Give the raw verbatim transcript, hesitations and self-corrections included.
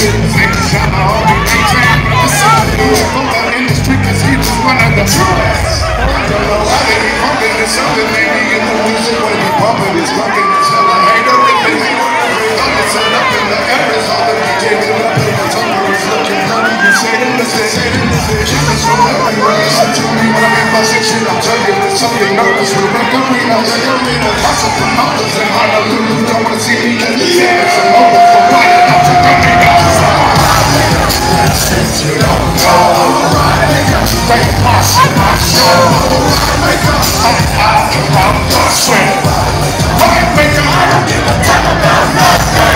in the street cause he was one of the truest. I don't know how they be pumping this other lady in the music when he bumping his drunken as hell. I hate her with me. It's up in the air, it's all the D J get up in the tongue is looking funny. You say it, listen, say it, listen. It's so everywhere, listen to me when I'm in my section. I'm telling you, there's something nervous with record readers. I don't need no lots of promoters and Honolulu don't wanna see me cause the damage and over for riding up to thirty dollars. Since you don't know, break my shit, my show. I'm out around the swing. Right, make 'em, I don't give a damn about nothing.